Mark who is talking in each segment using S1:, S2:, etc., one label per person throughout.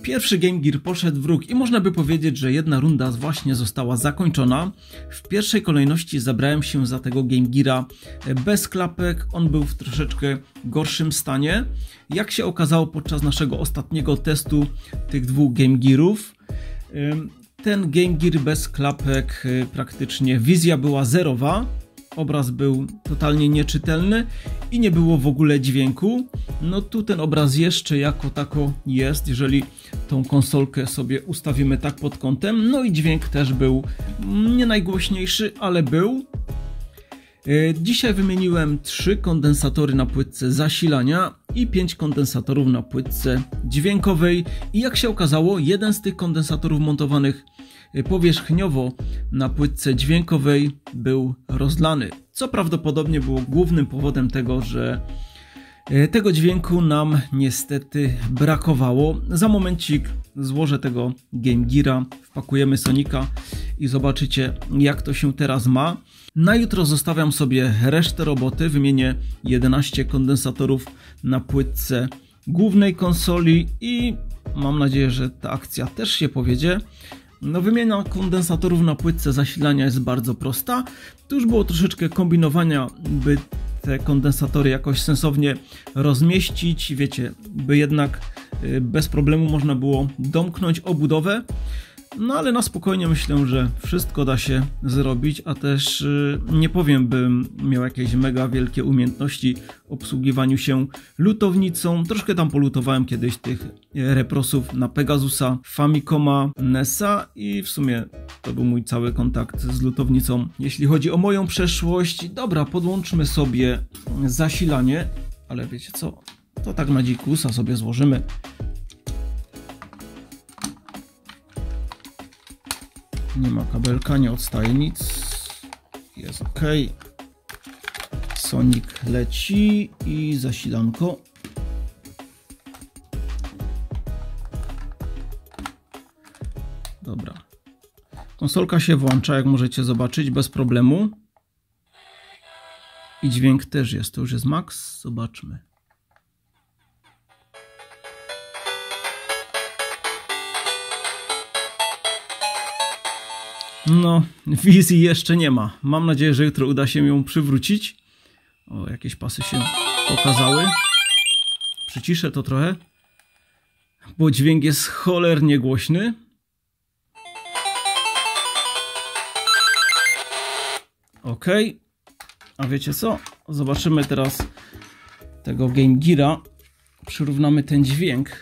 S1: Pierwszy Game Gear poszedł w ruch i można by powiedzieć, że jedna runda właśnie została zakończona. W pierwszej kolejności zabrałem się za tego Game Geara bez klapek, on był w troszeczkę gorszym stanie. Jak się okazało podczas naszego ostatniego testu tych dwóch Game Gearów, ten Game Gear bez klapek praktycznie wizja była zerowa. Obraz był totalnie nieczytelny i nie było w ogóle dźwięku. No tu ten obraz jeszcze jako tako jest, jeżeli tą konsolkę sobie ustawimy tak pod kątem. No i dźwięk też był nie najgłośniejszy, ale był. Dzisiaj wymieniłem 3 kondensatory na płytce zasilania i 5 kondensatorów na płytce dźwiękowej. I jak się okazało, jeden z tych kondensatorów montowanych powierzchniowo na płytce dźwiękowej był rozlany, co prawdopodobnie było głównym powodem tego, że tego dźwięku nam niestety brakowało. Za momencik złożę tego Game Geara, wpakujemy Sonika i zobaczycie, jak to się teraz ma. Na jutro zostawiam sobie resztę roboty, wymienię 11 kondensatorów na płytce głównej konsoli i mam nadzieję, że ta akcja też się powiedzie. No, wymiana kondensatorów na płytce zasilania jest bardzo prosta. Tu już było troszeczkę kombinowania, by te kondensatory jakoś sensownie rozmieścić, wiecie, by jednak bez problemu można było domknąć obudowę. No ale na spokojnie myślę, że wszystko da się zrobić, a też nie powiem, bym miał jakieś mega wielkie umiejętności w obsługiwaniu się lutownicą. Troszkę tam polutowałem kiedyś tych reprosów na Pegasusa, Famicoma, NES-a i w sumie to był mój cały kontakt z lutownicą, jeśli chodzi o moją przeszłość. Dobra, podłączmy sobie zasilanie, ale wiecie co, to tak na dzikusa sobie złożymy. Nie ma kabelka, nie odstaje nic. Jest ok. Sonic leci i zasilanko. Dobra. Konsolka się włącza, jak możecie zobaczyć, bez problemu. I dźwięk też jest. To już jest max. Zobaczmy. No, wizji jeszcze nie ma. Mam nadzieję, że jutro uda się ją przywrócić. O, jakieś pasy się pokazały. Przyciszę to trochę, bo dźwięk jest cholernie głośny. Ok. A wiecie co? Zobaczymy teraz tego Game Geara. Przyrównamy ten dźwięk.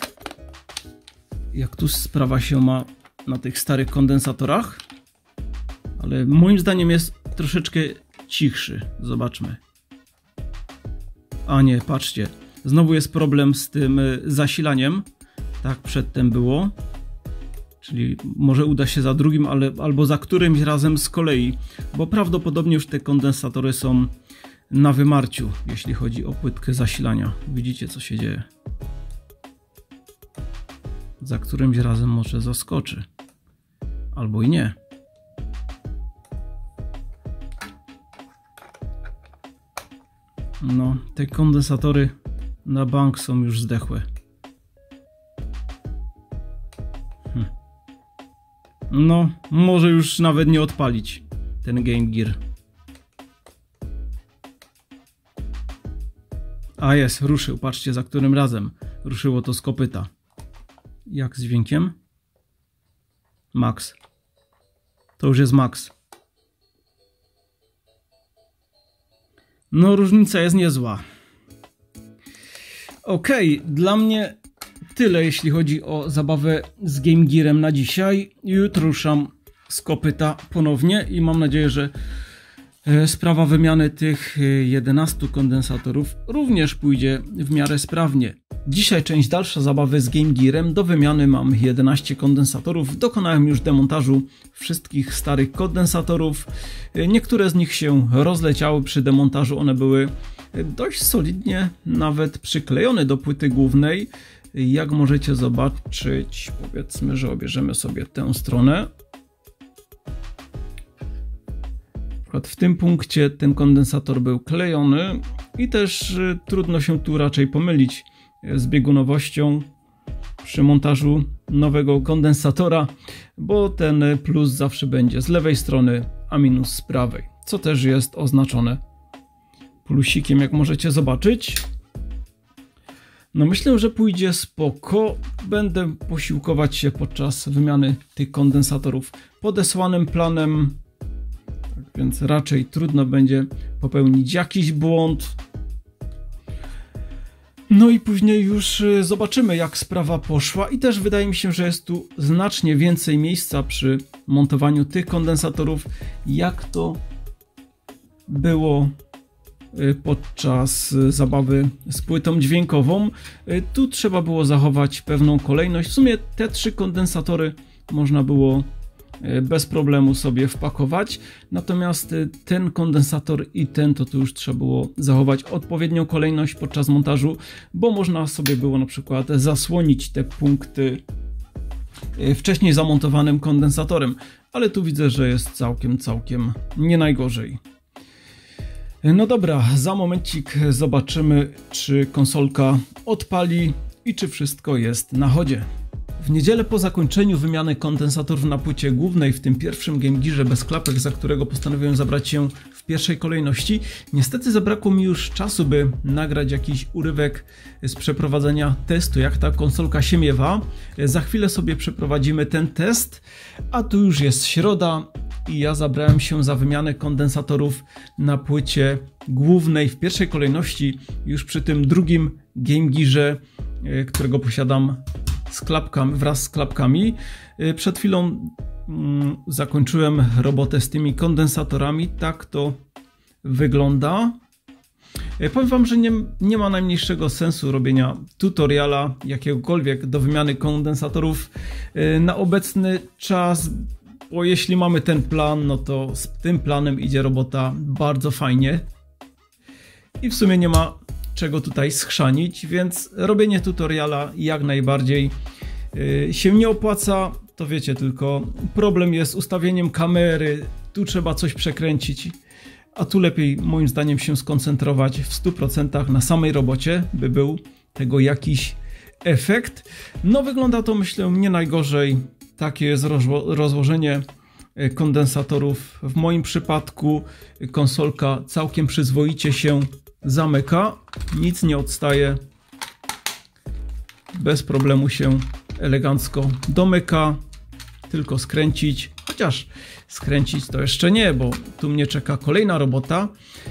S1: Jak tu sprawa się ma na tych starych kondensatorach, ale moim zdaniem jest troszeczkę cichszy. Zobaczmy. A nie, patrzcie, znowu jest problem z tym zasilaniem. Tak przedtem było, czyli może uda się za drugim, albo za którymś razem z kolei, bo prawdopodobnie już te kondensatory są na wymarciu, jeśli chodzi o płytkę zasilania. Widzicie, co się dzieje. Za którymś razem może zaskoczy. Albo i nie. No, te kondensatory na bank są już zdechłe. No, może już nawet nie odpalić ten Game Gear. A jest, ruszył. Patrzcie, za którym razem ruszyło to z kopyta. Jak z dźwiękiem? Max. To już jest max. No, różnica jest niezła. Ok, dla mnie tyle, jeśli chodzi o zabawę z Game Gearem na dzisiaj. Jutro ruszam z kopyta ponownie i mam nadzieję, że sprawa wymiany tych 11 kondensatorów również pójdzie w miarę sprawnie. Dzisiaj część dalsza zabawy z Game Gearem. Do wymiany mam 11 kondensatorów. Dokonałem już demontażu wszystkich starych kondensatorów. Niektóre z nich się rozleciały przy demontażu. One były dość solidnie nawet przyklejone do płyty głównej. Jak możecie zobaczyć, powiedzmy, że obierzemy sobie tę stronę. W tym punkcie ten kondensator był klejony i też trudno się tu raczej pomylić z biegunowością. przy montażu nowego kondensatora, bo ten plus zawsze będzie z lewej strony, a minus z prawej, co też jest oznaczone plusikiem, jak możecie zobaczyć. No myślę, że pójdzie spoko. Będę posiłkować się podczas wymiany tych kondensatorów podesłanym planem, tak więc raczej trudno będzie popełnić jakiś błąd. No i później już zobaczymy, jak sprawa poszła, i też wydaje mi się, że jest tu znacznie więcej miejsca przy montowaniu tych kondensatorów, jak to było podczas zabawy z płytą dźwiękową. Tu trzeba było zachować pewną kolejność. W sumie te 3 kondensatory można było bez problemu sobie wpakować, natomiast ten kondensator i ten to tu już trzeba było zachować odpowiednią kolejność podczas montażu, bo można sobie było na przykład zasłonić te punkty wcześniej zamontowanym kondensatorem, ale tu widzę, że jest całkiem nie najgorzej. No dobra, za momencik zobaczymy, czy konsolka odpali i czy wszystko jest na chodzie. W niedzielę po zakończeniu wymiany kondensatorów na płycie głównej, w tym pierwszym Game Gearze bez klapek, za którego postanowiłem zabrać się w pierwszej kolejności, niestety zabrakło mi już czasu, by nagrać jakiś urywek z przeprowadzenia testu, jak ta konsolka się miewa. Za chwilę sobie przeprowadzimy ten test, a tu już jest środa i ja zabrałem się za wymianę kondensatorów na płycie głównej w pierwszej kolejności, już przy tym drugim Game Gearze, którego posiadam z klapkami, wraz z klapkami. Przed chwilą zakończyłem robotę z tymi kondensatorami. Tak to wygląda. Powiem wam, że nie ma najmniejszego sensu robienia tutoriala jakiegokolwiek do wymiany kondensatorów na obecny czas, bo jeśli mamy ten plan, no to z tym planem idzie robota bardzo fajnie i w sumie nie ma czego tutaj schrzanić, więc robienie tutoriala jak najbardziej się nie opłaca. To wiecie, tylko problem jest z ustawieniem kamery, tu trzeba coś przekręcić, a tu lepiej moim zdaniem się skoncentrować w 100% na samej robocie, by był tego jakiś efekt. No wygląda to, myślę, nie najgorzej. Takie jest rozłożenie kondensatorów. W moim przypadku konsolka całkiem przyzwoicie się zamyka, nic nie odstaje, bez problemu się elegancko domyka, tylko skręcić, chociaż skręcić to jeszcze nie, bo tu mnie czeka kolejna robota.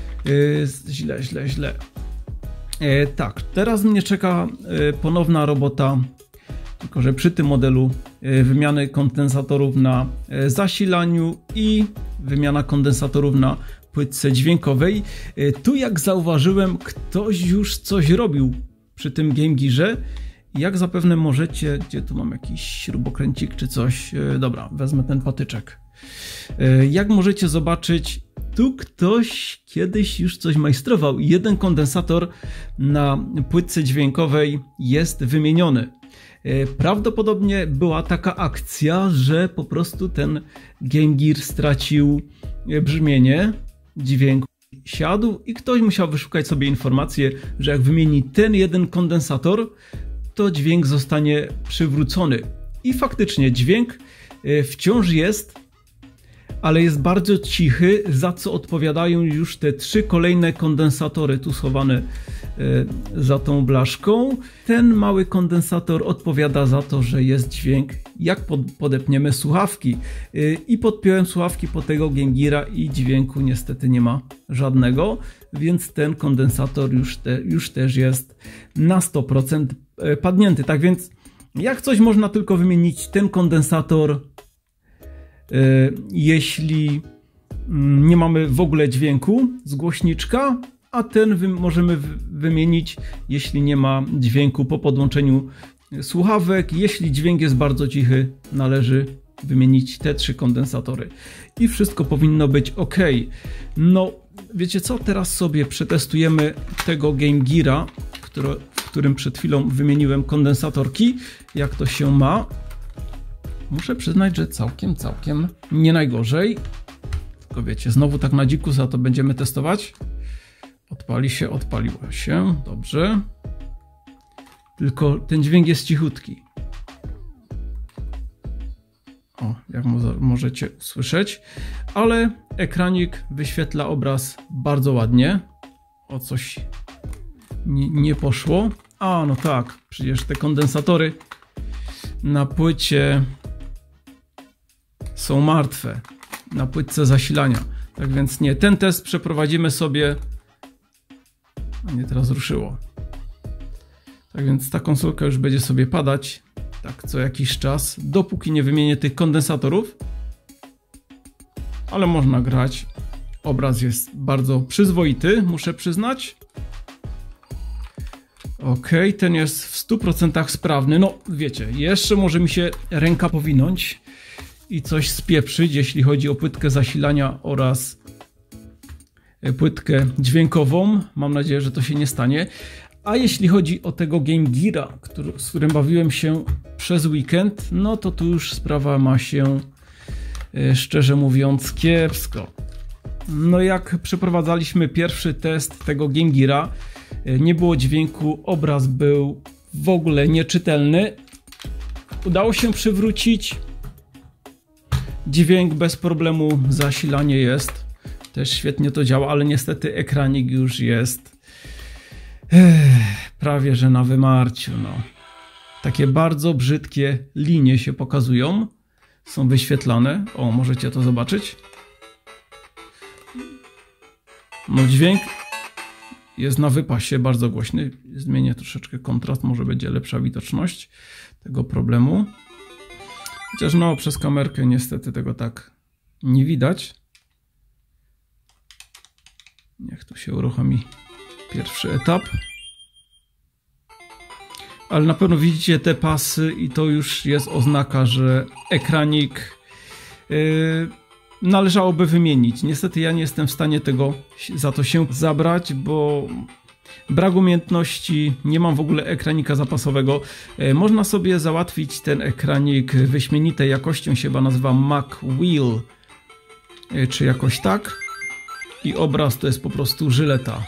S1: Źle. Tak, teraz mnie czeka ponowna robota, tylko że przy tym modelu wymiany kondensatorów na zasilaniu i wymiana kondensatorów na płytce dźwiękowej. Tu, jak zauważyłem, ktoś już coś robił przy tym Game Gearze. Jak zapewne możecie, gdzie tu mam jakiś śrubokręcik czy coś, dobra, wezmę ten patyczek. Jak możecie zobaczyć, tu ktoś kiedyś już coś majstrował i jeden kondensator na płytce dźwiękowej jest wymieniony. Prawdopodobnie była taka akcja, że po prostu ten Game Gear stracił brzmienie, dźwięk siadł i ktoś musiał wyszukać sobie informację, że jak wymieni ten jeden kondensator, to dźwięk zostanie przywrócony. I faktycznie dźwięk wciąż jest, ale jest bardzo cichy, za co odpowiadają już te 3 kolejne kondensatory tu schowane za tą blaszką. Ten mały kondensator odpowiada za to, że jest dźwięk, jak podepniemy słuchawki. I podpiąłem słuchawki pod tego Game Geara i dźwięku niestety nie ma żadnego, więc ten kondensator już też jest na 100% padnięty. Tak więc jak coś, można tylko wymienić ten kondensator, jeśli nie mamy w ogóle dźwięku z głośniczka, a ten możemy wymienić, jeśli nie ma dźwięku po podłączeniu słuchawek. Jeśli dźwięk jest bardzo cichy, należy wymienić te 3 kondensatory i wszystko powinno być ok. No wiecie co, teraz sobie przetestujemy tego Game Geara, w którym przed chwilą wymieniłem kondensatorki, jak to się ma. Muszę przyznać, że całkiem nie najgorzej. Tylko wiecie, znowu tak na dzikusa to będziemy testować. Odpaliło się, dobrze. Tylko ten dźwięk jest cichutki. jak możecie usłyszeć, ale ekranik wyświetla obraz bardzo ładnie. O, coś nie poszło. A, no tak, przecież te kondensatory na płycie są martwe, na płytce zasilania. Tak więc nie, ten test przeprowadzimy sobie. A nie, teraz ruszyło. Tak więc ta konsolka już będzie sobie padać tak co jakiś czas, dopóki nie wymienię tych kondensatorów. Ale można grać. Obraz jest bardzo przyzwoity, muszę przyznać. Ok, ten jest w 100% sprawny. No wiecie, jeszcze może mi się ręka powinąć i coś spieprzyć, jeśli chodzi o płytkę zasilania oraz płytkę dźwiękową. Mam nadzieję, że to się nie stanie. A jeśli chodzi o tego Game Geara, z którym bawiłem się przez weekend, no to tu już sprawa ma się, szczerze mówiąc, kiepsko. No jak przeprowadzaliśmy pierwszy test tego Game Geara, nie było dźwięku, obraz był w ogóle nieczytelny. Udało się przywrócić dźwięk bez problemu, zasilanie jest, też świetnie to działa, ale niestety ekranik już jest prawie że na wymarciu. No. Takie bardzo brzydkie linie się pokazują, są wyświetlane. O, możecie to zobaczyć. No dźwięk jest na wypasie, bardzo głośny. Zmienię troszeczkę kontrast, może będzie lepsza widoczność tego problemu. Chociaż no, przez kamerkę niestety tego tak nie widać. Niech tu się uruchomi pierwszy etap. Ale na pewno widzicie te pasy i to już jest oznaka, że ekranik należałoby wymienić. Niestety ja nie jestem w stanie za to się zabrać, bo brak umiejętności, nie mam w ogóle ekranika zapasowego. Można sobie załatwić ten ekranik wyśmienitej jakości, on się chyba nazywa MacWheel, czy jakoś tak. I obraz to jest po prostu żyleta.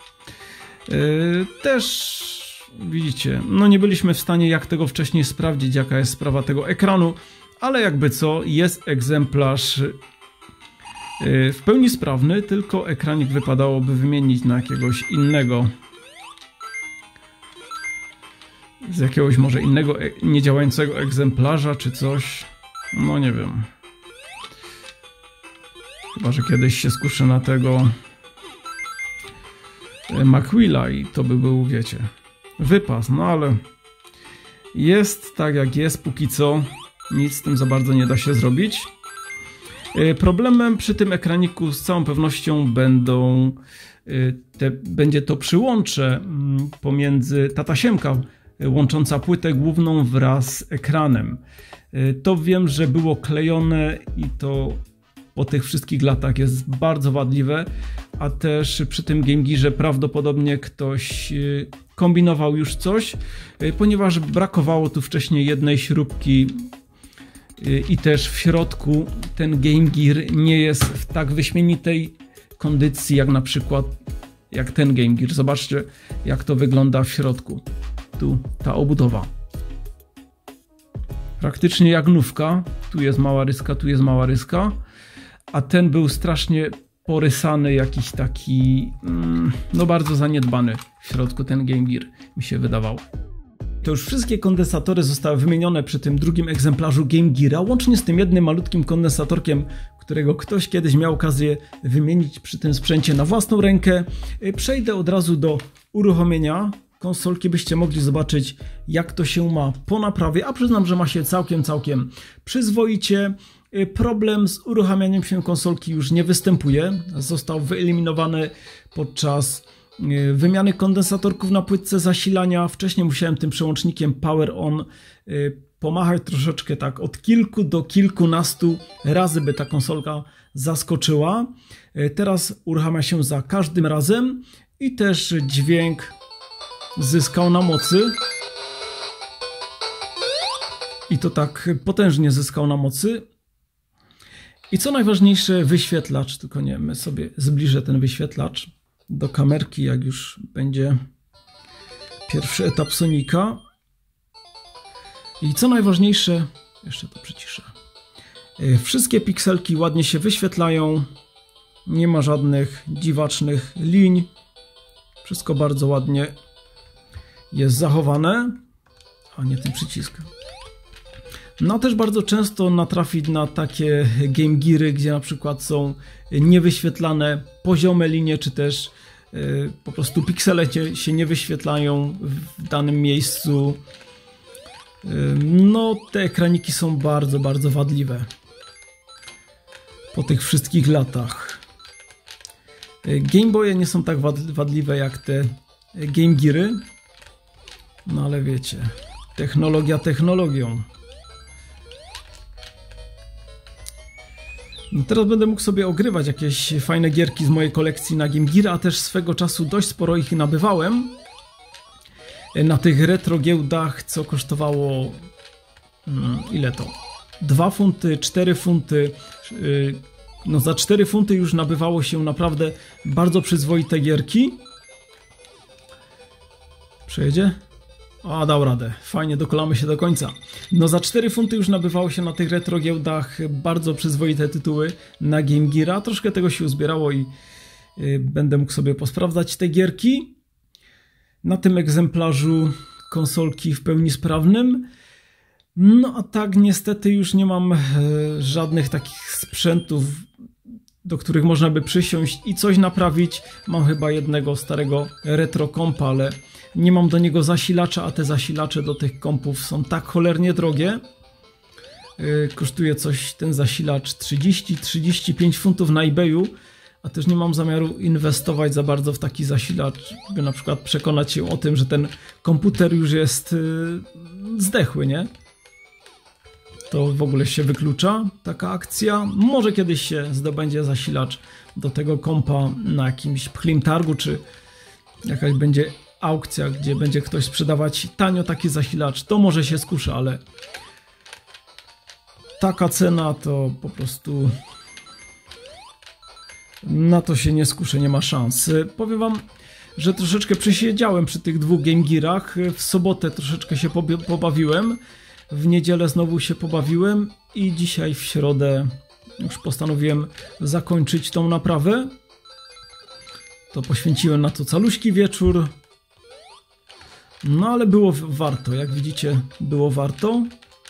S1: Też widzicie, no nie byliśmy w stanie jak tego wcześniej sprawdzić, jaka jest sprawa tego ekranu, ale jakby co, jest egzemplarz w pełni sprawny, tylko ekranik wypadałoby wymienić na jakiegoś innego, z jakiegoś może innego niedziałającego egzemplarza czy coś, no nie wiem. Chyba że kiedyś się skuszę na tego MacWheela i to by był, wiecie, wypas, no ale jest tak jak jest póki co, nic z tym za bardzo nie da się zrobić. Problemem przy tym ekraniku z całą pewnością będzie to przyłącze pomiędzy ta tasiemka łącząca płytę główną wraz z ekranem. To wiem, że było klejone i to po tych wszystkich latach jest bardzo wadliwe, a też przy tym Game Gearze prawdopodobnie ktoś kombinował już coś, ponieważ brakowało tu wcześniej jednej śrubki i też w środku ten Game Gear nie jest w tak wyśmienitej kondycji jak na przykład jak ten Game Gear. Zobaczcie jak to wygląda w środku. Tu ta obudowa. Praktycznie jak nówka. Tu jest mała ryska, tu jest mała ryska. A ten był strasznie porysany, jakiś taki no bardzo zaniedbany w środku ten Game Gear, mi się wydawało. To już wszystkie kondensatory zostały wymienione przy tym drugim egzemplarzu Game Geara, łącznie z tym jednym malutkim kondensatorkiem, którego ktoś kiedyś miał okazję wymienić przy tym sprzęcie na własną rękę. Przejdę od razu do uruchomienia konsolki, byście mogli zobaczyć jak to się ma po naprawie, a przyznam, że ma się całkiem przyzwoicie. Problem z uruchamianiem się konsolki już nie występuje, został wyeliminowany podczas wymiany kondensatorków na płytce zasilania. Wcześniej musiałem tym przełącznikiem Power On pomachać troszeczkę tak od kilku do kilkunastu razy, by ta konsolka zaskoczyła. Teraz uruchamia się za każdym razem i też dźwięk zyskał na mocy. I to tak potężnie zyskał na mocy. I co najważniejsze, wyświetlacz, tylko nie, my sobie zbliżę ten wyświetlacz do kamerki, jak już będzie pierwszy etap Sonika. I co najważniejsze, jeszcze to przyciszę. Wszystkie pikselki ładnie się wyświetlają. Nie ma żadnych dziwacznych linii. Wszystko bardzo ładnie jest zachowane. A nie ten przycisk. No też bardzo często natrafić na takie Game Geary, gdzie na przykład są niewyświetlane poziome linie, czy też po prostu piksele się nie wyświetlają w danym miejscu. No te ekraniki są bardzo, bardzo wadliwe po tych wszystkich latach. Game Boye nie są tak wadliwe jak te Game Geary, no ale wiecie, technologia technologią. No teraz będę mógł sobie ogrywać jakieś fajne gierki z mojej kolekcji na Game Gear, a też swego czasu dość sporo ich nabywałem na tych retro giełdach, co kosztowało ile to? 2 funty, 4 funty. No za 4 funty już nabywało się naprawdę bardzo przyzwoite gierki. Przejedzie? A, dał radę. Fajnie, dokolamy się do końca. No za 4 funty już nabywało się na tych retro giełdach bardzo przyzwoite tytuły na Game Geara. Troszkę tego się uzbierało i będę mógł sobie posprawdzać te gierki. Na tym egzemplarzu konsolki w pełni sprawnym. No a tak niestety już nie mam żadnych takich sprzętów, do których można by przysiąść i coś naprawić. Mam chyba jednego starego retro kompa, ale nie mam do niego zasilacza, a te zasilacze do tych kompów są tak cholernie drogie. Kosztuje coś ten zasilacz 30-35 funtów na eBayu, a też nie mam zamiaru inwestować za bardzo w taki zasilacz, by na przykład przekonać się o tym, że ten komputer już jest zdechły, nie? To w ogóle się wyklucza, taka akcja. Może kiedyś się zdobędzie zasilacz do tego kompa na jakimś pchlim targu, czy jakaś będzie aukcja, gdzie będzie ktoś sprzedawać tanio taki zasilacz. To może się skuszę, ale taka cena to po prostu na to się nie skuszę, nie ma szans. Powiem wam, że troszeczkę przesiedziałem przy tych 2 Game Gearach. W sobotę troszeczkę się pobawiłem. W niedzielę znowu się pobawiłem i dzisiaj w środę już postanowiłem zakończyć tą naprawę. To poświęciłem na to caluśki wieczór. No ale było warto, jak widzicie, było warto.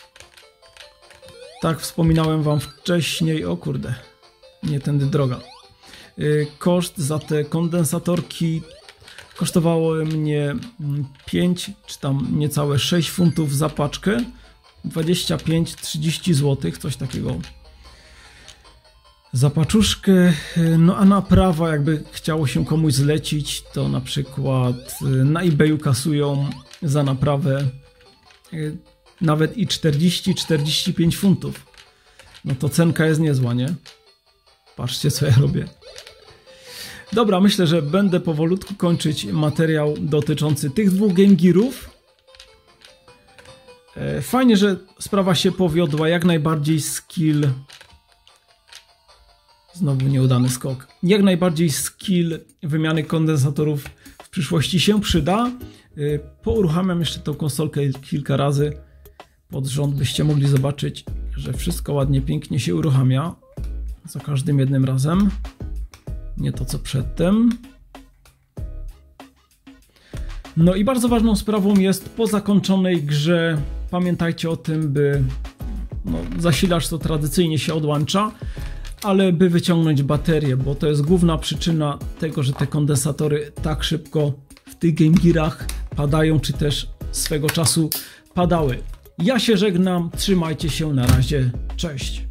S1: Tak wspominałem wam wcześniej, o kurde, nie tędy droga. Koszt za te kondensatorki kosztowało mnie 5 czy tam niecałe 6 funtów za paczkę. 25-30 zł, coś takiego za paczuszkę. No a naprawa, jakby chciało się komuś zlecić, to na przykład na eBayu kasują za naprawę nawet i 40-45 funtów. No to cenka jest niezła, nie? Patrzcie, co ja robię. Dobra, myślę, że będę powolutku kończyć materiał dotyczący tych 2 Game Gearów. Fajnie, że sprawa się powiodła, jak najbardziej skill... Znowu nieudany skok. Jak najbardziej skill wymiany kondensatorów w przyszłości się przyda. Pouruchamiam jeszcze tą konsolkę kilka razy pod rząd, byście mogli zobaczyć, że wszystko ładnie, pięknie się uruchamia. Za każdym jednym razem. Nie to co przedtem. No i bardzo ważną sprawą jest po zakończonej grze, pamiętajcie o tym, by zasilacz to tradycyjnie się odłącza, ale by wyciągnąć baterię, bo to jest główna przyczyna tego, że te kondensatory tak szybko w tych Game Gearach padają, czy też swego czasu padały. Ja się żegnam, trzymajcie się, na razie, cześć.